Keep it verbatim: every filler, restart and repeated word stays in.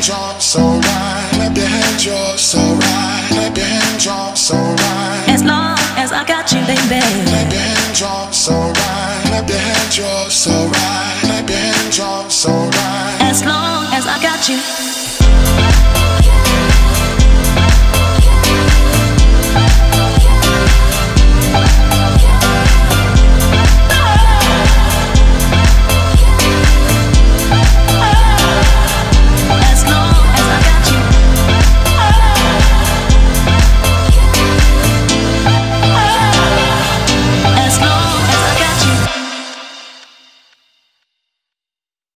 drop, so right. Clap your hands, you're so right. Clap your hands, drop, so right. As long as I got you, baby. Clap your hands, drop, so right. Clap your hands, you're so right. Clap your hands, drop, so right. As long as I got you.